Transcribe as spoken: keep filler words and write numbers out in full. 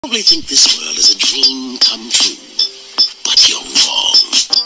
probably think this world is a dream come true, but you're wrong.